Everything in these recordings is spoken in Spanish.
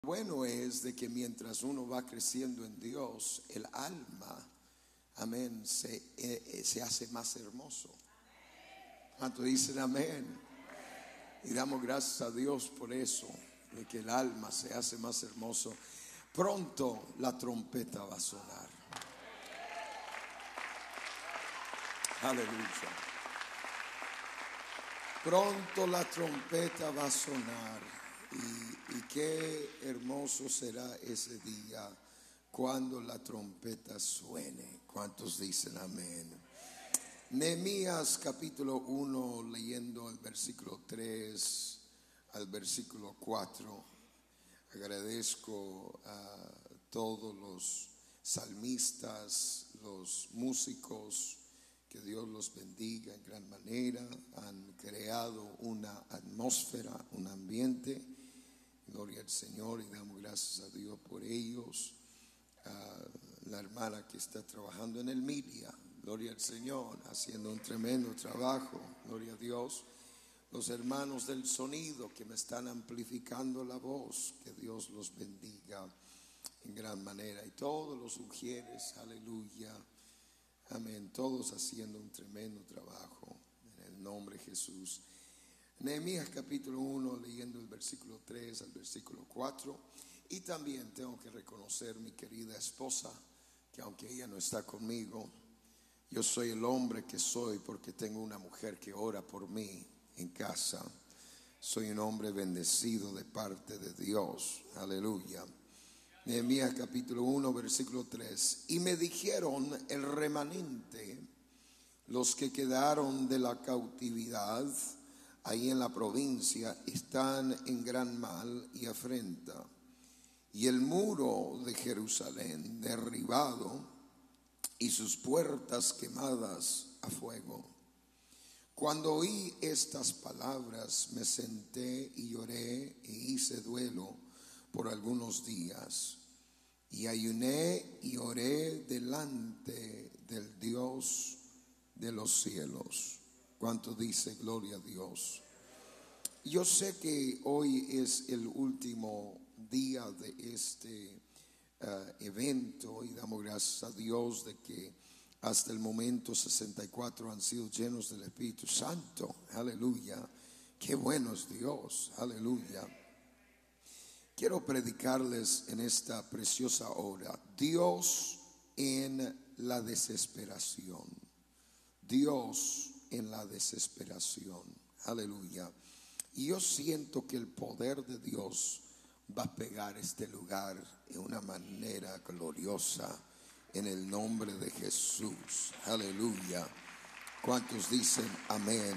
Bueno es de que mientras uno va creciendo en Dios, el alma, amén, se hace más hermoso. ¿Cuántos dicen amén? Y damos gracias a Dios por eso, de que el alma se hace más hermoso. Pronto la trompeta va a sonar. Aleluya. Pronto la trompeta va a sonar. Y qué hermoso será ese día cuando la trompeta suene. ¿Cuántos dicen amén? Nehemías capítulo 1, leyendo el versículo 3 al versículo 4. Agradezco a todos los salmistas, los músicos, que Dios los bendiga en gran manera. Han creado una atmósfera, un ambiente. Gloria al Señor y damos gracias a Dios por ellos. La hermana que está trabajando en el media, gloria al Señor, haciendo un tremendo trabajo, gloria a Dios. Los hermanos del sonido que me están amplificando la voz, que Dios los bendiga en gran manera. Y todos los ujieres, aleluya, amén, todos haciendo un tremendo trabajo en el nombre de Jesús. Nehemías capítulo 1, leyendo el versículo 3 al versículo 4. Y también tengo que reconocer mi querida esposa, que aunque ella no está conmigo, yo soy el hombre que soy porque tengo una mujer que ora por mí en casa. Soy un hombre bendecido de parte de Dios, aleluya. Nehemías capítulo 1, versículo 3. Y me dijeron el remanente, los que quedaron de la cautividad ahí en la provincia, están en gran mal y afrenta, y el muro de Jerusalén derribado y sus puertas quemadas a fuego. Cuando oí estas palabras, me senté y lloré e hice duelo por algunos días, y ayuné y oré delante del Dios de los cielos. ¿Cuánto dice gloria a Dios? Yo sé que hoy es el último día de este evento y damos gracias a Dios de que hasta el momento 64 han sido llenos del Espíritu Santo. Aleluya. Qué bueno es Dios. Aleluya. Quiero predicarles en esta preciosa hora: Dios en la desesperación. Dios en la desesperación. Aleluya. Y yo siento que el poder de Dios va a pegar este lugar de una manera gloriosa en el nombre de Jesús. Aleluya. ¿Cuántos dicen amén?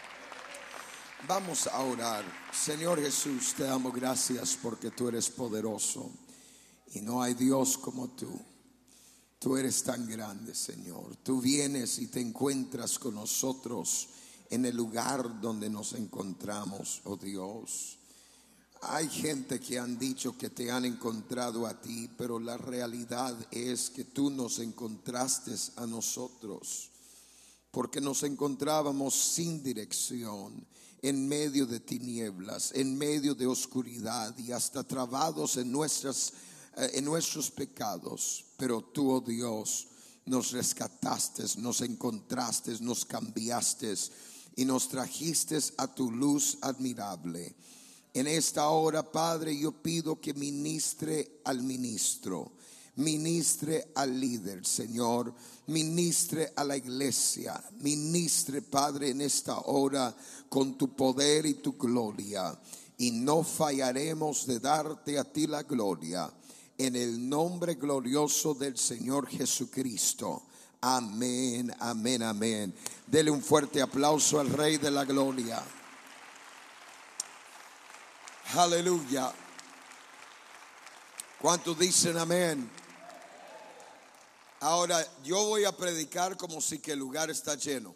Vamos a orar. Señor Jesús, te damos gracias porque tú eres poderoso y no hay Dios como tú. Tú eres tan grande, Señor. Tú vienes y te encuentras con nosotros en el lugar donde nos encontramos, oh Dios. Hay gente que han dicho que te han encontrado a ti, pero la realidad es que tú nos encontraste a nosotros, porque nos encontrábamos sin dirección, en medio de tinieblas, en medio de oscuridad y hasta trabados en nuestros pecados. Pero tú, oh Dios, nos rescataste, nos encontraste, nos cambiaste y nos trajiste a tu luz admirable. En esta hora, Padre, yo pido que ministre al ministro, ministre al líder, Señor, ministre a la iglesia, ministre, Padre, en esta hora con tu poder y tu gloria, y no fallaremos de darte a ti la gloria. En el nombre glorioso del Señor Jesucristo. Amén, amén, amén. Dele un fuerte aplauso al Rey de la Gloria. Aleluya. ¿Cuántos dicen amén? Ahora yo voy a predicar como si que el lugar está lleno.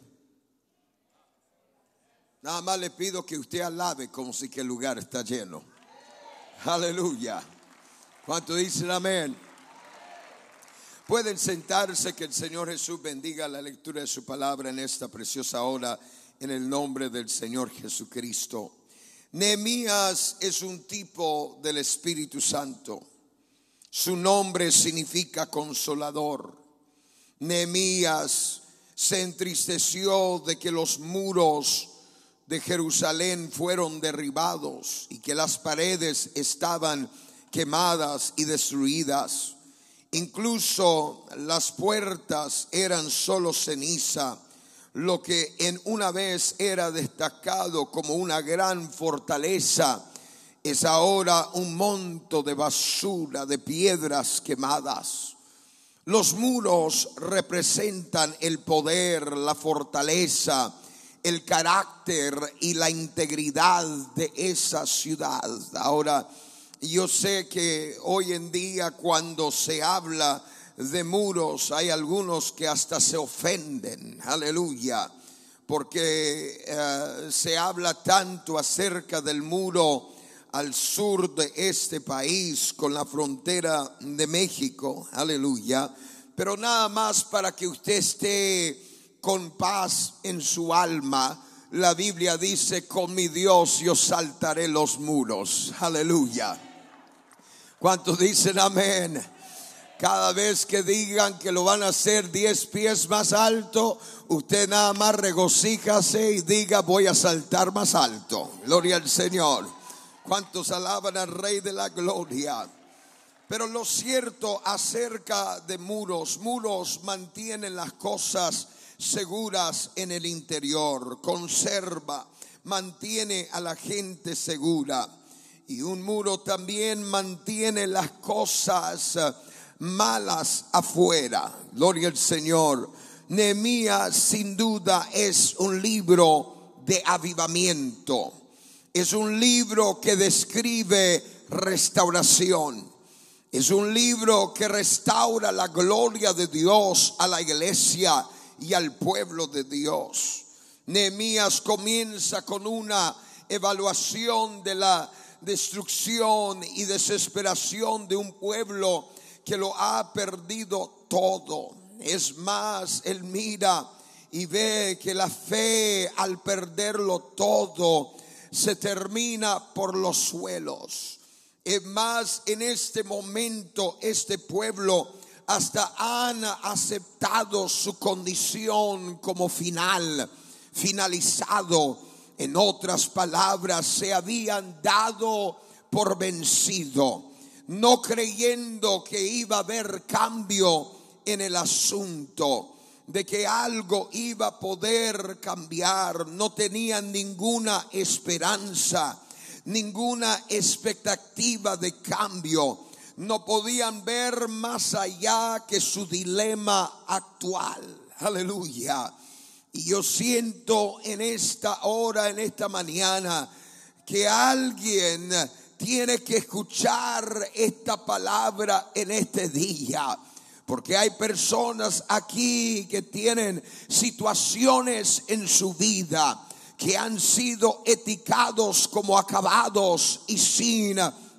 Nada más le pido que usted alabe como si que el lugar está lleno. Aleluya. ¿Cuántos dicen amén? Pueden sentarse, que el Señor Jesús bendiga la lectura de su palabra en esta preciosa hora, en el nombre del Señor Jesucristo. Nehemías es un tipo del Espíritu Santo. Su nombre significa consolador. Nehemías se entristeció de que los muros de Jerusalén fueron derribados y que las paredes estaban quemadas y destruidas. Incluso las puertas eran solo ceniza. Lo que en una vez era destacado como una gran fortaleza es ahora un monto de basura, de piedras quemadas. Los muros representan el poder, la fortaleza, el carácter y la integridad de esa ciudad. Ahora, yo sé que hoy en día cuando se habla de muros hay algunos que hasta se ofenden, aleluya, porque se habla tanto acerca del muro al sur de este país con la frontera de México, aleluya, pero nada más para que usted esté con paz en su alma. La Biblia dice: con mi Dios yo saltaré los muros, aleluya. ¿Cuántos dicen amén? Cada vez que digan que lo van a hacer 10 pies más alto, usted nada más regocíjase y diga: voy a saltar más alto. Gloria al Señor. ¿Cuántos alaban al Rey de la Gloria? Pero lo cierto acerca de muros mantienen las cosas seguras en el interior, conserva, mantiene a la gente segura. Y un muro también mantiene las cosas malas afuera. Gloria al Señor. Nehemías sin duda es un libro de avivamiento. Es un libro que describe restauración. Es un libro que restaura la gloria de Dios a la iglesia y al pueblo de Dios. Nehemías comienza con una evaluación de la destrucción y desesperación de un pueblo que lo ha perdido todo. Es más, él mira y ve que la fe, al perderlo todo, se termina por los suelos. Es más, en este momento este pueblo hasta han aceptado su condición como finalizado. En otras palabras, se habían dado por vencido, no creyendo que iba a haber cambio en el asunto, de que algo iba a poder cambiar. No tenían ninguna esperanza, ninguna expectativa de cambio. No podían ver más allá que su dilema actual. Aleluya. Y yo siento en esta hora, en esta mañana, que alguien tiene que escuchar esta palabra en este día. Porque hay personas aquí que tienen situaciones en su vida que han sido etiquetados como acabados y sin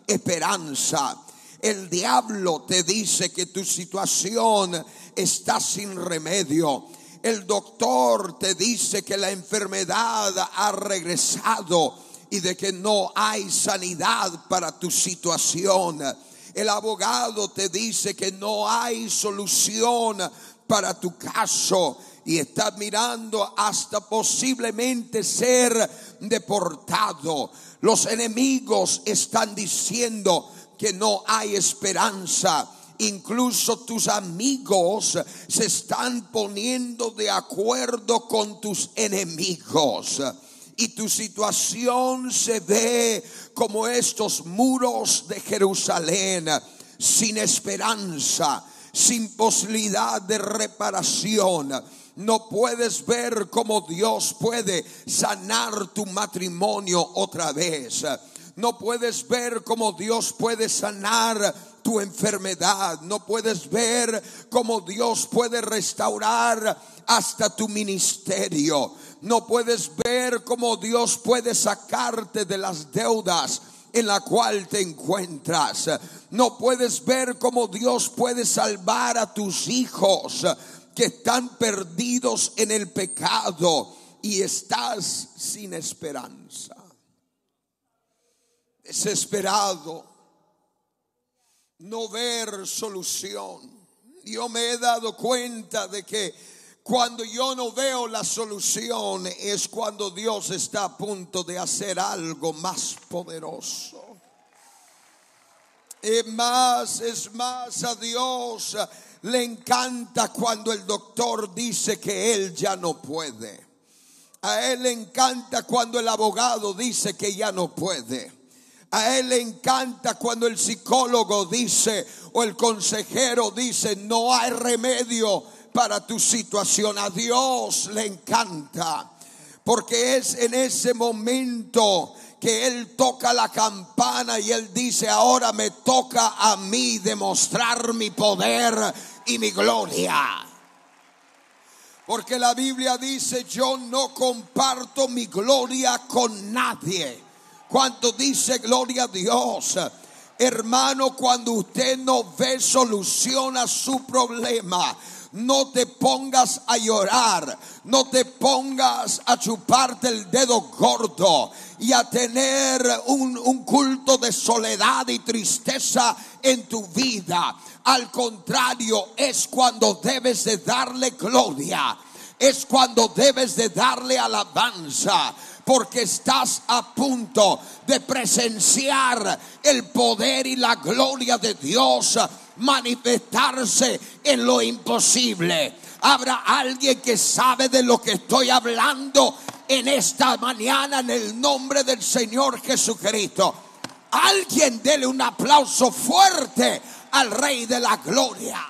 esperanza. El diablo te dice que tu situación está sin remedio. El doctor te dice que la enfermedad ha regresado y de que no hay sanidad para tu situación. El abogado te dice que no hay solución para tu caso y estás mirando hasta posiblemente ser deportado. Los enemigos están diciendo que no hay esperanza. Incluso tus amigos se están poniendo de acuerdo con tus enemigos. Y tu situación se ve como estos muros de Jerusalén, sin esperanza, sin posibilidad de reparación. No puedes ver cómo Dios puede sanar tu matrimonio otra vez. No puedes ver cómo Dios puede sanar tu enfermedad. No puedes ver cómo Dios puede restaurar hasta tu ministerio. No puedes ver cómo Dios puede sacarte de las deudas en la cual te encuentras. No puedes ver cómo Dios puede salvar a tus hijos que están perdidos en el pecado y estás sin esperanza. desesperado, no ver solución. Yo me he dado cuenta de que cuando yo no veo la solución es cuando Dios está a punto de hacer algo más poderoso. Es más, a Dios le encanta cuando el doctor dice que él ya no puede. A él le encanta cuando el abogado dice que ya no puede. A él le encanta cuando el psicólogo dice o el consejero dice no hay remedio para tu situación. A Dios le encanta porque es en ese momento que Él toca la campana y Él dice: ahora me toca a mí demostrar mi poder y mi gloria. Porque la Biblia dice: yo no comparto mi gloria con nadie. ¿Cuánto dice gloria a Dios? Hermano, cuando usted no ve solución a su problema, no te pongas a llorar, no te pongas a chuparte el dedo gordo y a tener un culto de soledad y tristeza en tu vida. Al contrario, es cuando debes de darle gloria, es cuando debes de darle alabanza, porque estás a punto de presenciar el poder y la gloria de Dios manifestarse en lo imposible. Habrá alguien que sabe de lo que estoy hablando en esta mañana en el nombre del Señor Jesucristo. Alguien dele un aplauso fuerte al Rey de la Gloria.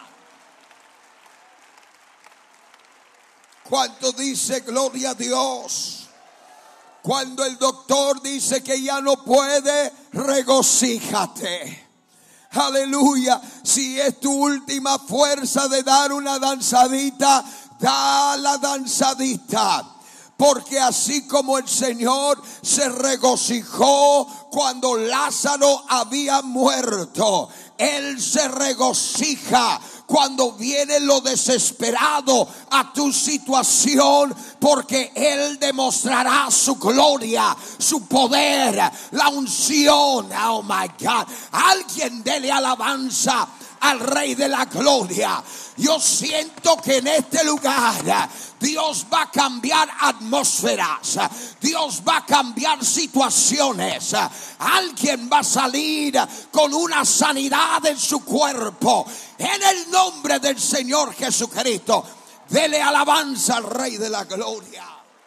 ¿Cuánto dice gloria a Dios? Cuando el doctor dice que ya no puede, regocíjate. Aleluya. Si es tu última fuerza de dar una danzadita, da la danzadita. Porque así como el Señor se regocijó cuando Lázaro había muerto, Él se regocija cuando viene lo desesperado a tu situación, porque Él demostrará su gloria, su poder, la unción. Oh my God. Alguien dele alabanza al Rey de la Gloria. Yo siento que en este lugar Dios va a cambiar atmósferas, Dios va a cambiar situaciones. Alguien va a salir con una sanidad en su cuerpo en el nombre del Señor Jesucristo. Dele alabanza al Rey de la Gloria.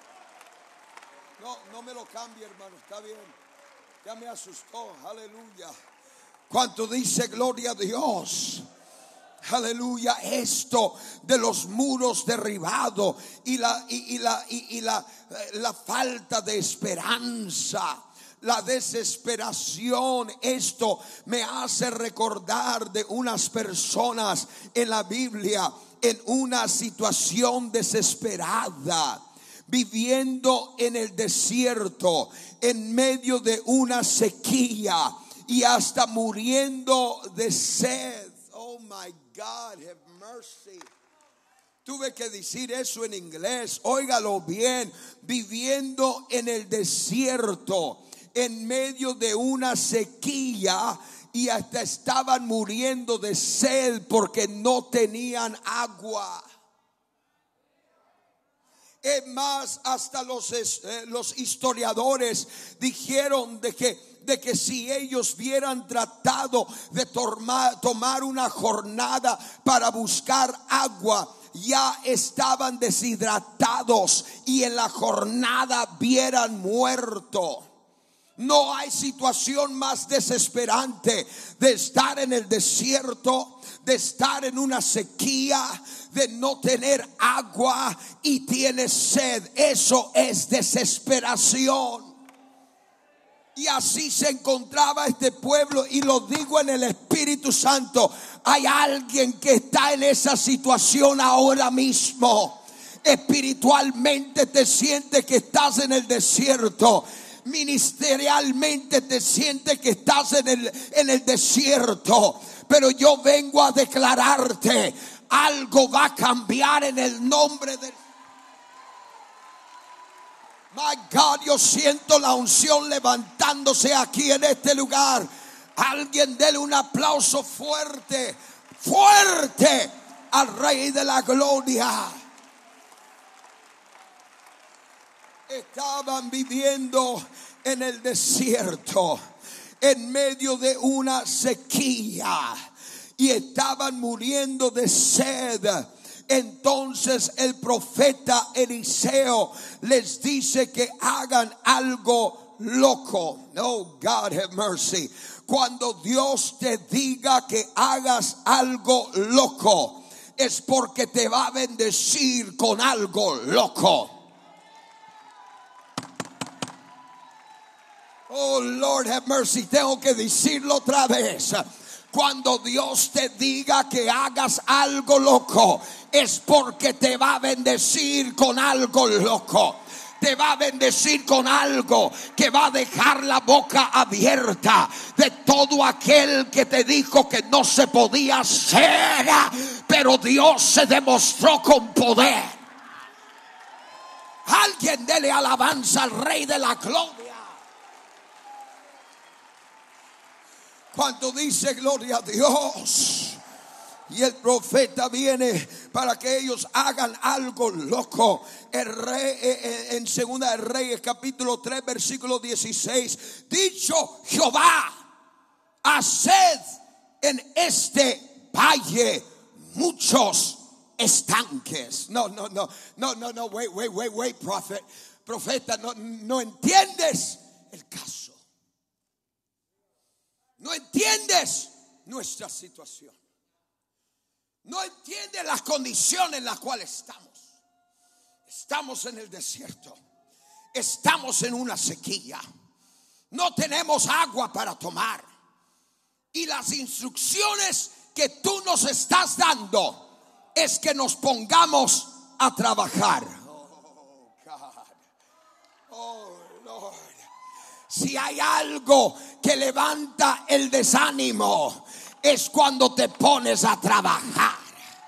No me lo cambie, hermano, está bien. Ya me asustó. Aleluya. ¿Cuánto dice gloria a Dios? Aleluya. Esto de los muros derribados y la falta de esperanza, la desesperación, esto me hace recordar de unas personas en la Biblia en una situación desesperada, viviendo en el desierto, en medio de una sequía y hasta muriendo de sed. Oh my God, have mercy. Tuve que decir eso en inglés, óigalo bien. Viviendo en el desierto, en medio de una sequía, y hasta estaban muriendo de sed porque no tenían agua. Es más, hasta los historiadores dijeron de que si ellos hubieran tratado de tomar una jornada para buscar agua, ya estaban deshidratados y en la jornada hubieran muerto. No hay situación más desesperante de estar en el desierto, de estar en una sequía, de no tener agua y tienes sed. Eso es desesperación. Y así se encontraba este pueblo, y lo digo en el Espíritu Santo. Hay alguien que está en esa situación ahora mismo. Espiritualmente te sientes que estás en el desierto. Ministerialmente te sientes que estás en el desierto. Pero yo vengo a declararte: algo va a cambiar en el nombre de... My God, yo siento la unción levantándose aquí en este lugar. Alguien dele un aplauso fuerte, fuerte al Rey de la Gloria. Estaban viviendo en el desierto, en medio de una sequía, y estaban muriendo de sed. Entonces el profeta Eliseo les dice que hagan algo loco. Oh, God have mercy. Cuando Dios te diga que hagas algo loco, es porque te va a bendecir con algo loco. Oh, Lord have mercy. Tengo que decirlo otra vez. Cuando Dios te diga que hagas algo loco, es porque te va a bendecir con algo loco. Te va a bendecir con algo que va a dejar la boca abierta de todo aquel que te dijo que no se podía hacer, pero Dios se demostró con poder. Alguien dele alabanza al Rey de la Gloria. Cuando dice gloria a Dios, y el profeta viene para que ellos hagan algo loco. El rey, en Segunda de Reyes capítulo 3 versículo 16, dicho Jehová, haced en este valle muchos estanques. No, wait, profeta, no entiendes el caso. No entiendes nuestra situación. No entiendes las condiciones en las cuales estamos. Estamos en el desierto. Estamos en una sequía. No tenemos agua para tomar. Y las instrucciones que tú nos estás dando es que nos pongamos a trabajar. Oh, God. Oh, Lord. Si hay algo que levanta el desánimo, es cuando te pones a trabajar.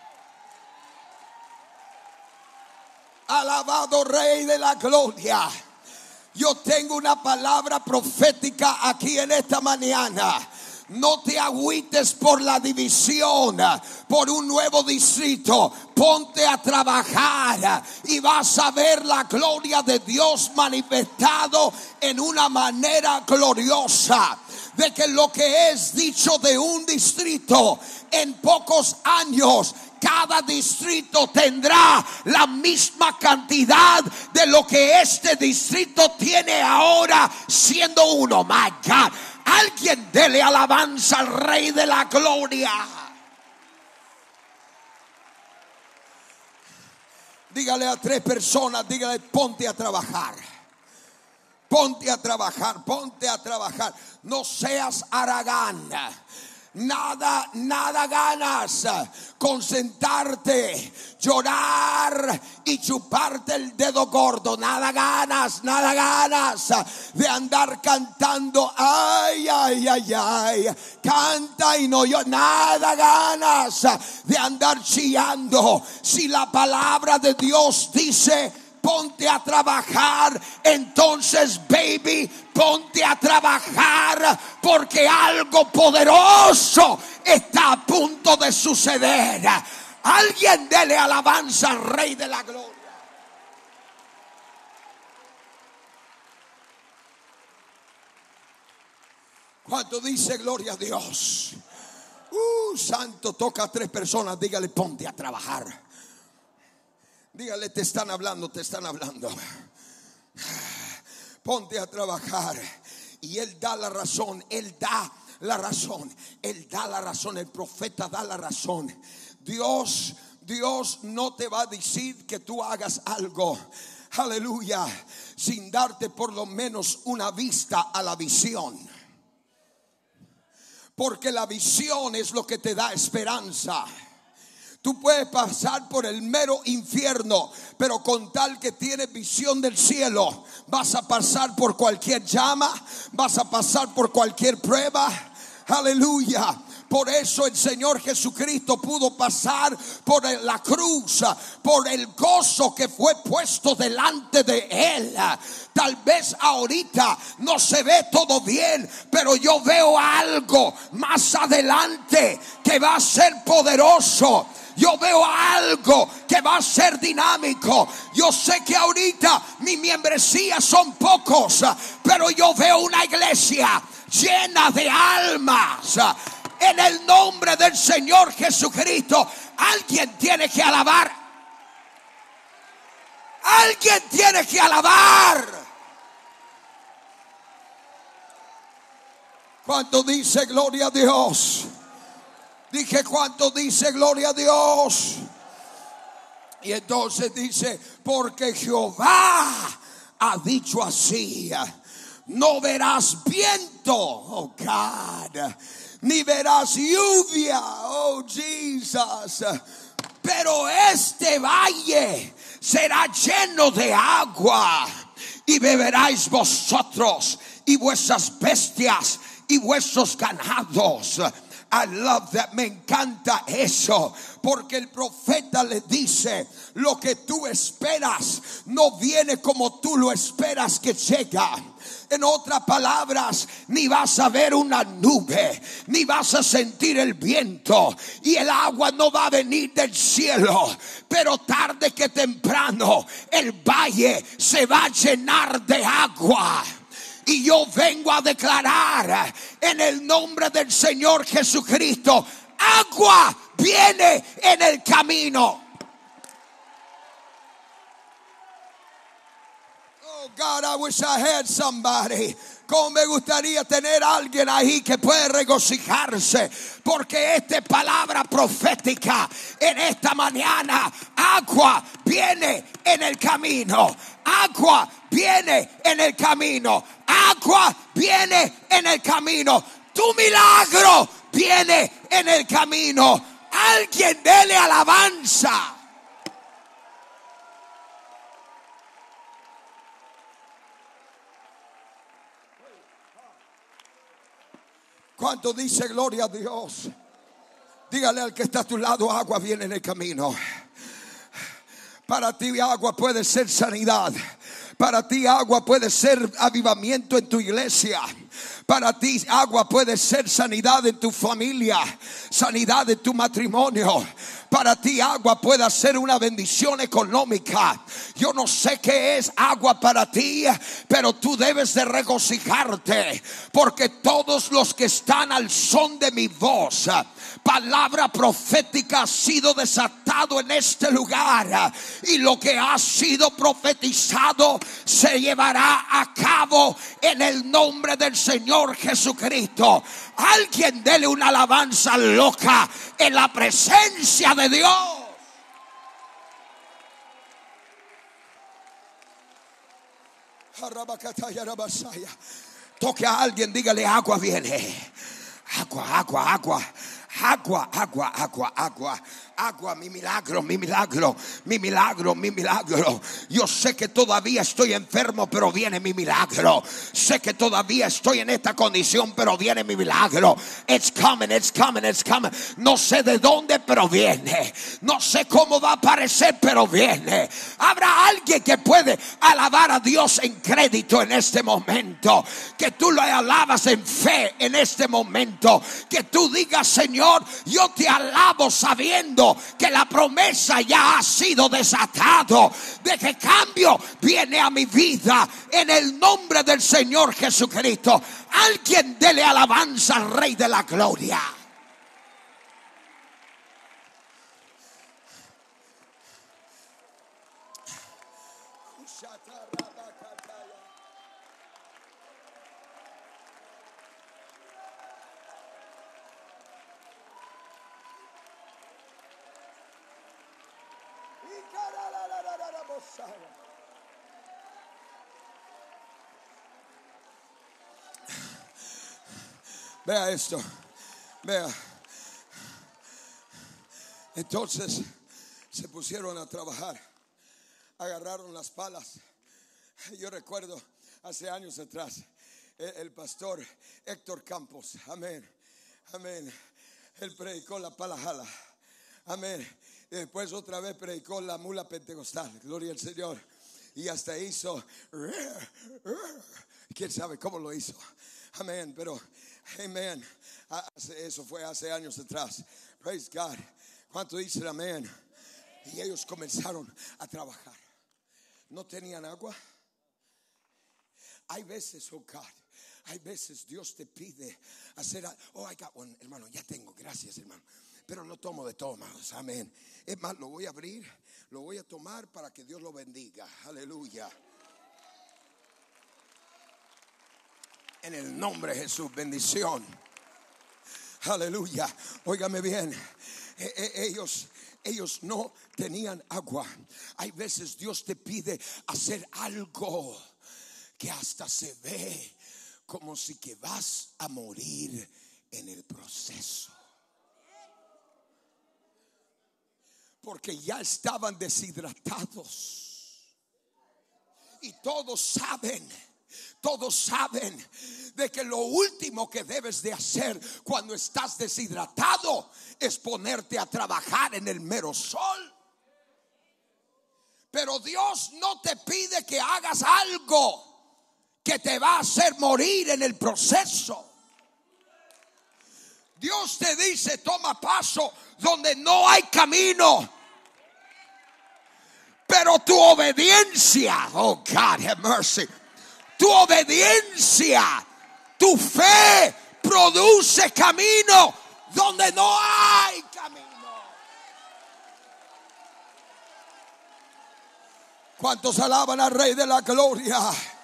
Alabado Rey de la Gloria. Yo tengo una palabra profética aquí en esta mañana. No te agüites por la división, por un nuevo distrito. Ponte a trabajar y vas a ver la gloria de Dios manifestado en una manera gloriosa. De que lo que es dicho de un distrito, en pocos años cada distrito tendrá la misma cantidad de lo que este distrito tiene ahora, siendo uno. My God. Alguien dele alabanza al Rey de la Gloria. Dígale a 3 personas, dígale: ponte a trabajar. Ponte a trabajar, ponte a trabajar. No seas haragán. Nada ganas con sentarte, llorar y chuparte el dedo gordo. Nada ganas de andar cantando. Ay, canta y no yo. Nada ganas de andar chillando. Si la palabra de Dios dice: ponte a trabajar, entonces, baby, ponte a trabajar, porque algo poderoso está a punto de suceder. Alguien dele alabanza al Rey de la Gloria. Cuando dice gloria a Dios, santo, toca a 3 personas, dígale: ponte a trabajar. Dígale: te están hablando. Ponte a trabajar. Y Él da la razón. El profeta da la razón. Dios no te va a decir que tú hagas algo, aleluya, sin darte por lo menos una vista a la visión. Porque la visión es lo que te da esperanza. Tú puedes pasar por el mero infierno, pero con tal que tienes visión del cielo, vas a pasar por cualquier llama, vas a pasar por cualquier prueba. Aleluya. Por eso el Señor Jesucristo pudo pasar por la cruz, por el gozo que fue puesto delante de Él. Tal vez ahorita no se ve todo bien, pero yo veo algo más adelante que va a ser poderoso. Yo veo algo que va a ser dinámico. Yo sé que ahorita mi membresía son pocos, pero yo veo una iglesia llena de almas. En el nombre del Señor Jesucristo, alguien tiene que alabar. Alguien tiene que alabar. ¿Cuánto dice gloria a Dios? Dije, ¿cuánto dice gloria a Dios? Y entonces dice, porque Jehová ha dicho así: no verás viento, oh God, ni verás lluvia, oh Jesus, pero este valle será lleno de agua, y beberáis vosotros y vuestras bestias y vuestros ganados. I love that. Me encanta eso, porque el profeta le dice: lo que tú esperas no viene como tú lo esperas que llega. En otras palabras, ni vas a ver una nube, ni vas a sentir el viento, y el agua no va a venir del cielo, pero tarde que temprano el valle se va a llenar de agua. Y yo vengo a declarar en el nombre del Señor Jesucristo: agua viene en el camino. Oh God, I wish I had somebody. Como me gustaría tener a alguien ahí que puede regocijarse, porque esta palabra profética en esta mañana: agua viene en el camino. Agua viene en el camino. Agua viene en el camino. Tu milagro viene en el camino. Alguien dele alabanza. ¿Cuánto dice gloria a Dios? Dígale al que está a tu lado: agua viene en el camino. Para ti agua puede ser sanidad. Para ti agua puede ser avivamiento en tu iglesia. Para ti agua puede ser sanidad en tu familia, sanidad en tu matrimonio. Para ti agua puede ser una bendición económica. Yo no sé qué es agua para ti, pero tú debes de regocijarte, porque todos los que están al son de mi voz, palabra profética ha sido desatado en este lugar, y lo que ha sido profetizado se llevará a cabo en el nombre del Señor Jesucristo. Alguien dele una alabanza loca en la presencia de Dios. Toque a alguien, dígale: agua viene. Agua, agua, agua. Agua, agua, agua, agua. Agua, mi milagro, mi milagro, mi milagro, mi milagro. Yo sé que todavía estoy enfermo, pero viene mi milagro. Sé que todavía estoy en esta condición, pero viene mi milagro. It's coming, it's coming, it's coming. No sé de dónde, pero viene. No sé cómo va a aparecer, pero viene. Habrá alguien que puede alabar a Dios en crédito en este momento. Que tú lo alabas en fe en este momento. Que tú digas: Señor, yo te alabo sabiendo que la promesa ya ha sido desatado, de que cambio viene a mi vida en el nombre del Señor Jesucristo. Alguien dele alabanza al Rey de la Gloria. Vea esto, vea. Entonces se pusieron a trabajar, agarraron las palas. Yo recuerdo hace años atrás, el pastor Héctor Campos, amén, amén, Él predicó la palajala. Amén. Y después otra vez predicó la mula pentecostal. Gloria al Señor. Y hasta hizo, quién sabe cómo lo hizo. Amén. Pero, amén. Eso fue hace años atrás. Praise God. ¿Cuánto dicen amén? Y ellos comenzaron a trabajar. No tenían agua. Hay veces, oh God, hay veces Dios te pide hacer. Oh, I got one, hermano, ya tengo, gracias, hermano. Pero lo tomo de todos modos, amén. Es más, lo voy a abrir, lo voy a tomar para que Dios lo bendiga. Aleluya. En el nombre de Jesús, bendición. Aleluya. Óigame bien. Ellos no tenían agua. Hay veces Dios te pide hacer algo que hasta se ve como si que vas a morir en el proceso. Porque ya estaban deshidratados. Y todos saben de que lo último que debes de hacer cuando estás deshidratado es ponerte a trabajar en el mero sol. Pero Dios no te pide que hagas algo que te va a hacer morir en el proceso. Dios te dice: toma paso donde no hay camino. Pero tu obediencia, oh God have mercy, tu obediencia, tu fe produce camino donde no hay camino. ¿Cuántos alaban al Rey de la Gloria?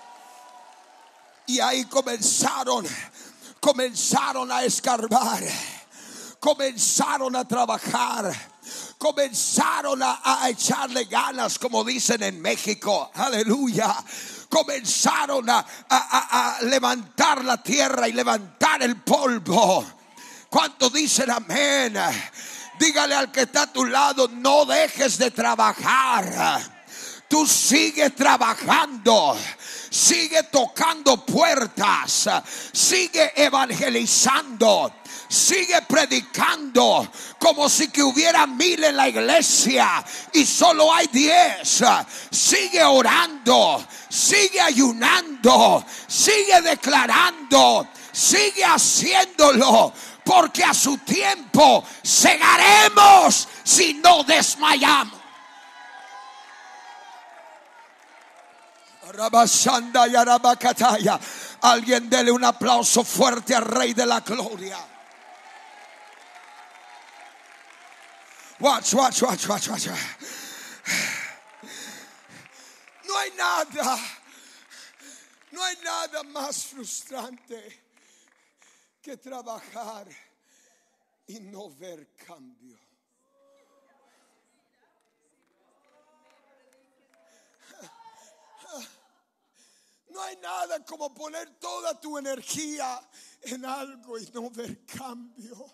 Y ahí comenzaron a escarbar, comenzaron a trabajar, comenzaron a echarle ganas, como dicen en México. Aleluya. Comenzaron a levantar la tierra y levantar el polvo. ¿Cuántos dicen amén? Dígale al que está a tu lado: no dejes de trabajar. Tú sigue trabajando, sigue tocando puertas, sigue evangelizando, sigue predicando como si que hubiera 1000 en la iglesia y solo hay 10. Sigue orando, sigue ayunando, sigue declarando, sigue haciéndolo, porque a su tiempo segaremos si no desmayamos. Alguien dele un aplauso fuerte al Rey de la Gloria. Watch. No hay nada más frustrante que trabajar y no ver cambio. No hay nada como poner toda tu energía en algo y no ver cambio.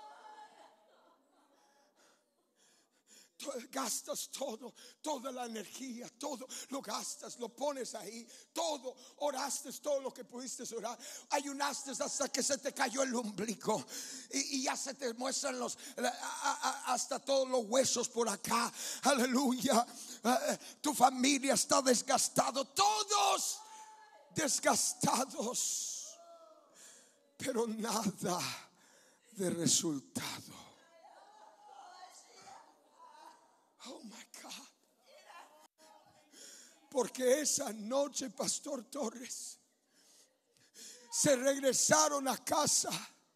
Gastas toda la energía, todo lo gastas, lo pones ahí, todo, oraste todo lo que pudiste orar, ayunaste hasta que se te cayó el ombligo y ya se te muestran hasta todos los huesos por acá. Aleluya. Tu familia está desgastado, todos desgastados, pero nada de resultado. Oh my God. Porque esa noche, Pastor Torres, se regresaron a casa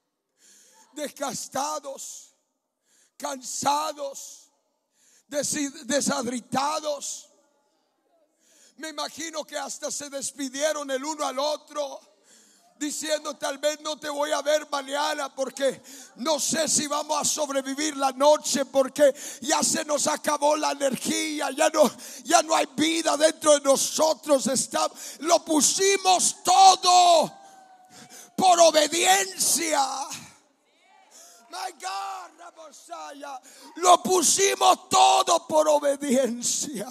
desgastados, cansados, desadritados. Me imagino que hasta se despidieron el uno al otro, diciendo: tal vez no te voy a ver mañana, porque no sé si vamos a sobrevivir la noche, porque ya se nos acabó la energía, ya no hay vida dentro de nosotros. Lo pusimos todo por obediencia. My God, lo pusimos todo por obediencia.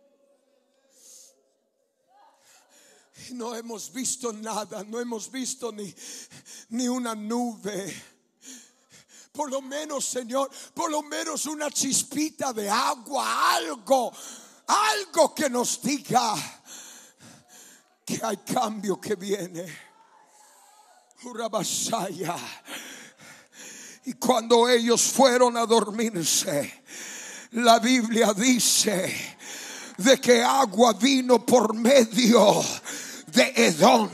No hemos visto nada, no hemos visto ni una nube. por lo menos, Señor, por lo menos una chispita de agua, algo que nos diga que hay cambio que viene. Urabashaya. Y cuando ellos fueron a dormirse, la Biblia dice de que agua vino por medio de Edom.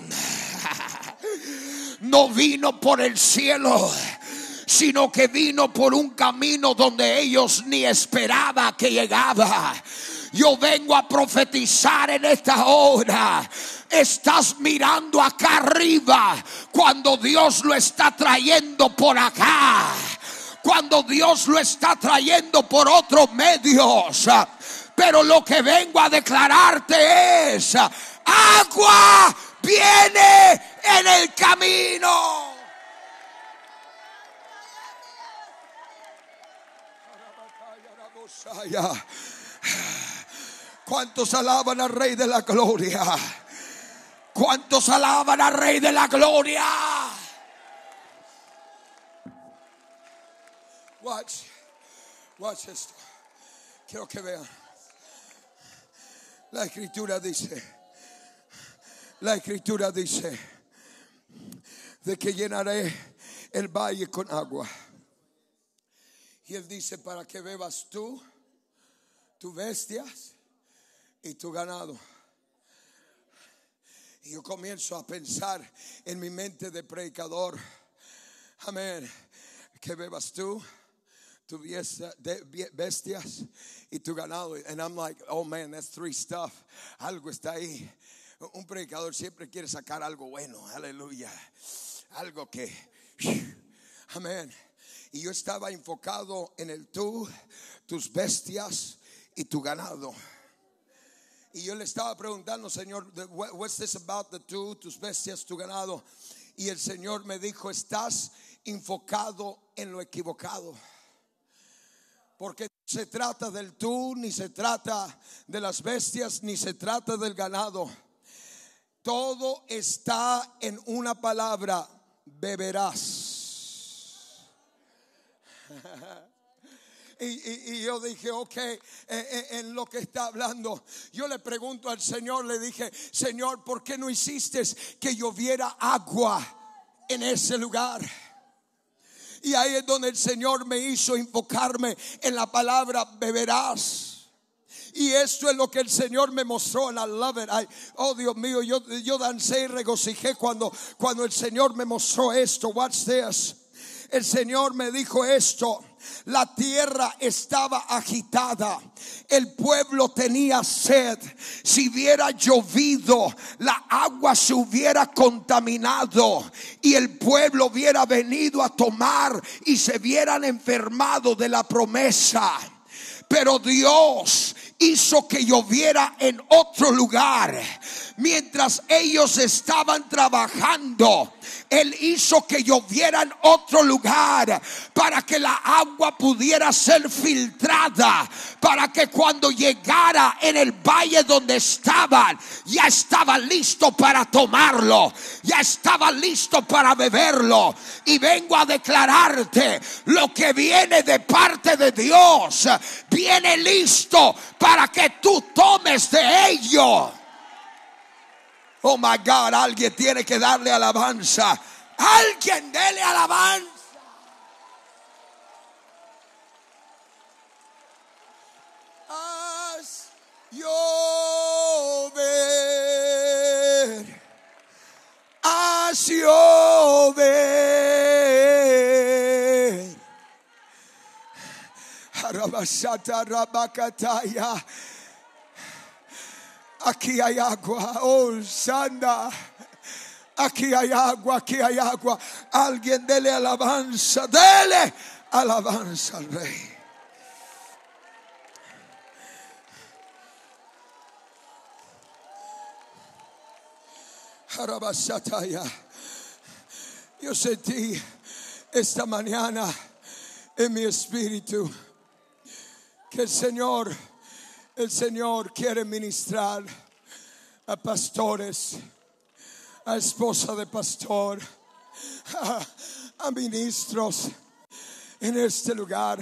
No vino por el cielo, sino que vino por un camino donde ellos ni esperaban que llegaba. Yo vengo a profetizar en esta hora. Estás mirando acá arriba cuando Dios lo está trayendo por acá, cuando Dios lo está trayendo por otros medios. Pero lo que vengo a declararte es: agua viene en el camino. ¿Cuántos alaban al Rey de la Gloria? ¿Cuántos alaban al Rey de la Gloria? Watch esto. Quiero que vean. La Escritura dice de que llenaré el valle con agua. Y Él dice: para que bebas tú, tus bestias y tu ganado. Y yo comienzo a pensar en mi mente de predicador. Amén. Que bebas tú, tus bestias y tu ganado. And I'm like, oh man, that's 3 stuff. Algo está ahí. Un predicador siempre quiere sacar algo bueno. Aleluya. Algo que, amén. Y yo estaba enfocado en el tú, tus bestias y tu ganado. Y yo le estaba preguntando: Señor, what's this about the tú, tus bestias, tu ganado? Y el Señor me dijo: estás enfocado en lo equivocado. Porque no se trata del tú, ni se trata de las bestias, ni se trata del ganado. Todo está en una palabra: beberás. Y yo dije, ok, en lo que está hablando, yo le pregunto al Señor, le dije: Señor, ¿por qué no hiciste que lloviera agua en ese lugar? Y ahí es donde el Señor me hizo enfocarme en la palabra beberás. Y esto es lo que el Señor me mostró. And I love it. Oh Dios mío, yo dancé y regocijé cuando el Señor me mostró esto. Watch this. El Señor me dijo esto: la tierra estaba agitada, el pueblo tenía sed. Si hubiera llovido, la agua se hubiera contaminado y el pueblo hubiera venido a tomar y se hubieran enfermado de la promesa. Pero Dios hizo que lloviera en otro lugar. Mientras ellos estaban trabajando, Él hizo que lloviera en otro lugar para que la agua pudiera ser filtrada, para que cuando llegara en el valle donde estaban, ya estaba listo para tomarlo, ya estaba listo para beberlo. Y vengo a declararte: lo que viene de parte de Dios viene listo para que tú tomes de ello. Oh my God, alguien tiene que darle alabanza. Alguien dele alabanza. Haz llover, haz llover. Arabashata rabakataya. Aquí hay agua, oh Sanda. Aquí hay agua, aquí hay agua. Alguien dele alabanza al Rey. Yo sentí esta mañana en mi espíritu que el Señor quiere ministrar a pastores, a esposa de pastor, a ministros. en este lugar.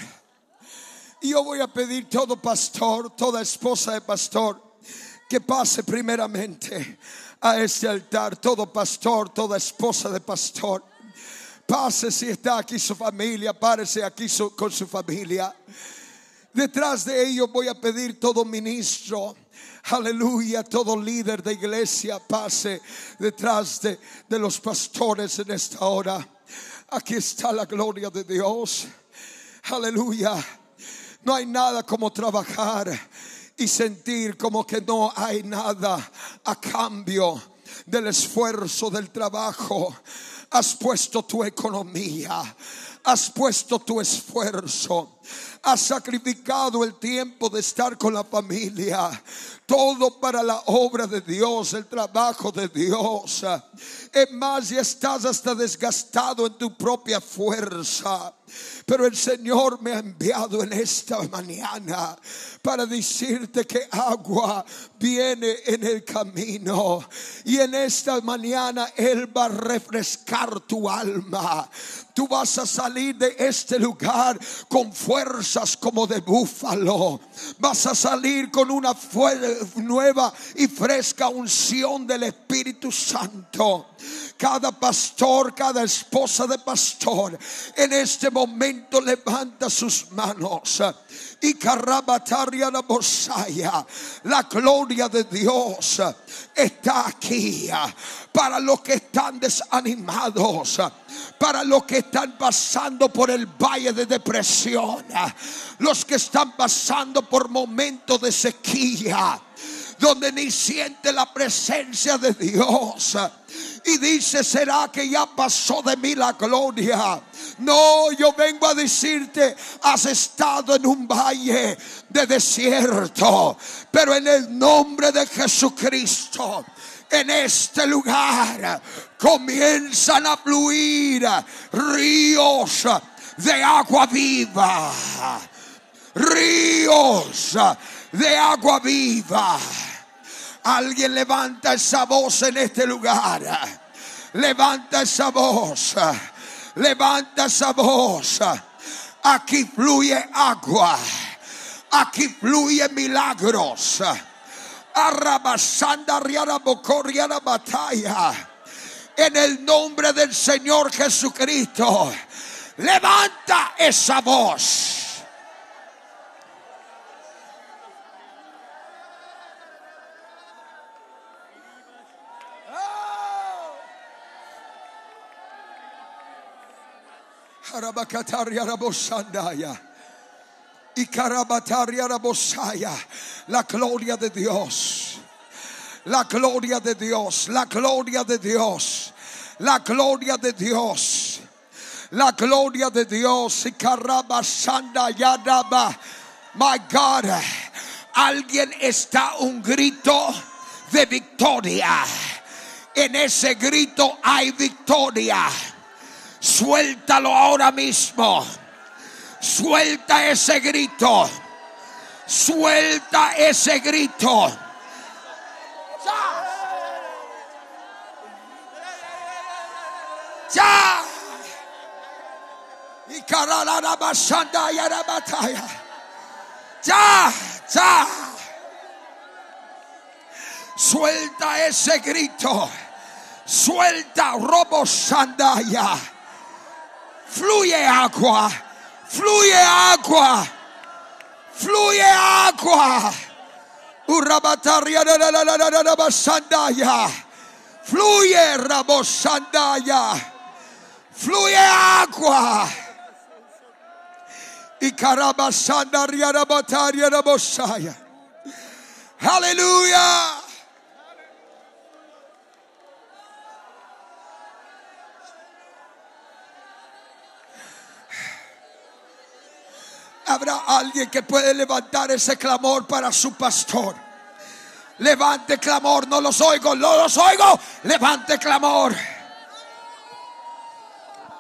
Y yo voy a pedir todo pastor, toda esposa de pastor, que pase primeramente a este altar. Todo pastor, toda esposa de pastor, pase. Si está aquí su familia, párese aquí con su familia. Detrás de ellos voy a pedir todo ministro, aleluya, todo líder de iglesia, pase detrás de los pastores en esta hora. Aquí está la gloria de Dios, aleluya. No hay nada como trabajar y sentir como que no hay nada a cambio del esfuerzo del trabajo. Has puesto tu economía, has puesto tu esfuerzo, has sacrificado el tiempo de estar con la familia, todo para la obra de Dios, el trabajo de Dios. Es más, ya estás hasta desgastado en tu propia fuerza, pero el Señor me ha enviado en esta mañana para decirte que agua viene en el camino, y en esta mañana Él va a refrescar tu alma. Tú vas a salir de este lugar con fuerzas como de búfalo. Vas a salir con una nueva y fresca unción del Espíritu Santo. Cada pastor, cada esposa de pastor, en este momento levanta sus manos. Y carabataria la bosaya, la gloria de Dios está aquí para los que están desanimados, para los que están pasando por el valle de depresión, los que están pasando por momentos de sequía, donde ni siente la presencia de Dios y dice: ¿será que ya pasó de mí la gloria? No, yo vengo a decirte: has estado en un valle de desierto, pero en el nombre de Jesucristo, en este lugar comienzan a fluir ríos de agua viva, ríos de agua viva. Alguien levanta esa voz en este lugar. Levanta esa voz. Levanta esa voz. Aquí fluye agua. Aquí fluye milagros. Arrabasanda riara bocoriana batalla. En el nombre del Señor Jesucristo, levanta esa voz. Arabacataria rabosandaya y carabataria rabosaya. La gloria de Dios, la gloria de Dios, la gloria de Dios, la gloria de Dios, la gloria de Dios. Y carabasanda yadaba. My God, alguien está un grito de victoria. En ese grito hay victoria. Suéltalo ahora mismo. Suelta ese grito. Suelta ese grito. Ya. Y caralana basanda y arabataya. Ya. Ya. Suelta ese grito. Suelta robo sandaya. Fluye agua, fluye agua, fluye agua. Urabataria la basandaya. Fluye rabosandaya. Fluye agua. Y carabasanda riarabataria rabosaya. Aleluya. Habrá alguien que puede levantar ese clamor para su pastor. Levante clamor, no los oigo, no los oigo. Levante clamor.